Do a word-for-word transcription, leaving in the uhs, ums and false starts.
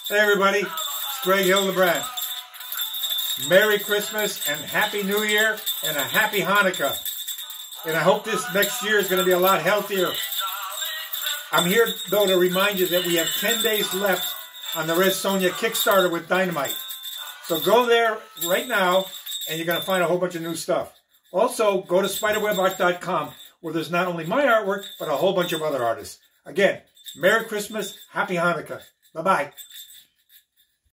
Hey everybody, it's Greg Hildebrandt. Merry Christmas and Happy New Year and a Happy Hanukkah. And I hope this next year is going to be a lot healthier. I'm here though to remind you that we have ten days left on the Red Sonja Kickstarter with Dynamite. So go there right now and you're going to find a whole bunch of new stuff. Also, go to spiderweb art dot com where there's not only my artwork, but a whole bunch of other artists. Again, Merry Christmas, Happy Hanukkah. Bye-bye.